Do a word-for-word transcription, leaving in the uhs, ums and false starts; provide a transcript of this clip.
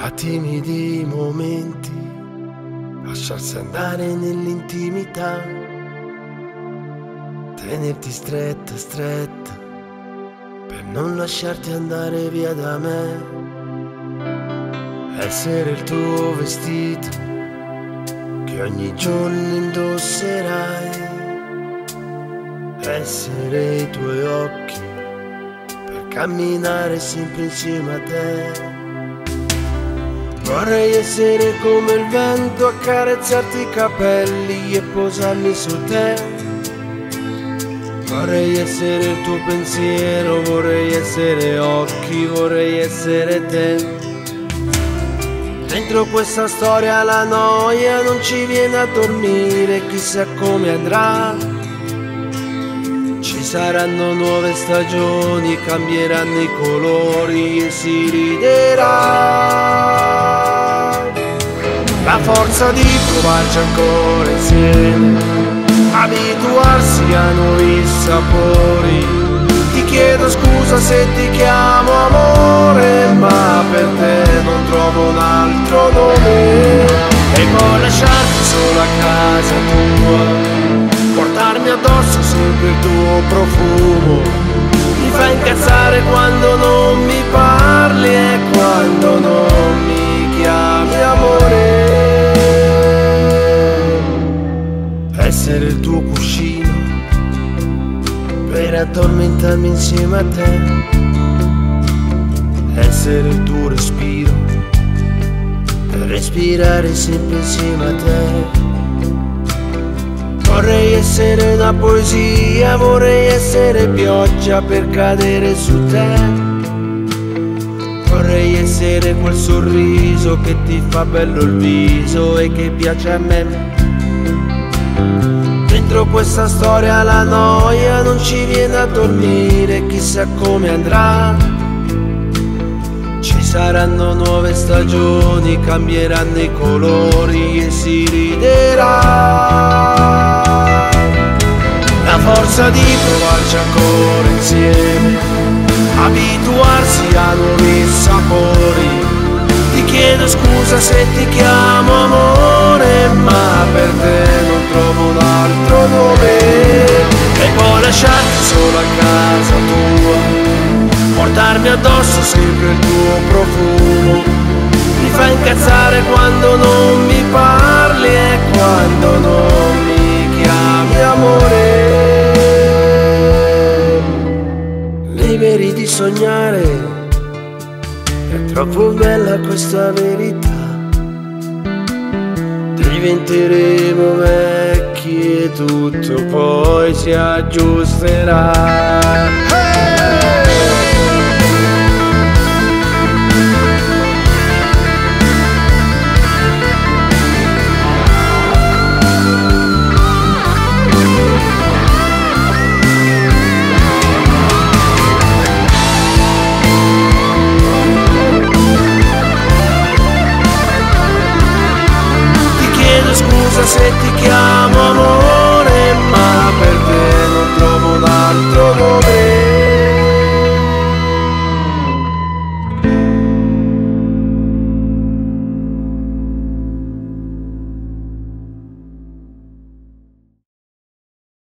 a timidi momenti, lasciarsi andare nell'intimità, tenerti stretta, stretta, per non lasciarti andare via da me. Essere il tuo vestito che ogni giorno indosserai, essere i tuoi occhi per camminare sempre insieme a te. Vorrei essere come il vento, accarezzarti i capelli e posarmi su te. Vorrei essere il tuo pensiero, vorrei essere occhi, vorrei essere te. Dentro questa storia la noia non ci viene a dormire, chissà come andrà. Ci saranno nuove stagioni, cambieranno i colori e si riderà. La forza di provarci ancora insieme, abituarsi a nuovi sapori. Ti chiedo scusa se ti chiamo amore, ma per te non trovo un altro nome. E poi lasciarti solo a casa tua, portarmi addosso sempre il tuo profumo. Mi fa incazzare quando non mi parli e quando non mi chiami amore. Essere il tuo cuscino per addormentarmi insieme a te, essere il tuo respiro per respirare sempre insieme a te. Vorrei essere una poesia, vorrei essere pioggia per cadere su te. Vorrei essere quel sorriso che ti fa bello il viso e che piace a me. Dentro questa storia la noia non ci viene a dormire, chissà come andrà. Ci saranno nuove stagioni, cambieranno i colori e si riderà. La forza di provarci ancora insieme, abituarsi a nuovi sapori. Ti chiedo scusa se ti chiamo amore, ma per te non trovo un altro nome. E poi lasciarti solo a casa tua, portarmi addosso sempre il tuo profumo. Mi fa incazzare quando non mi parli e quando non mi chiami amore. Liberi di sognare, è troppo bella questa verità. Diventeremo vecchi e tutto poi si aggiusterà.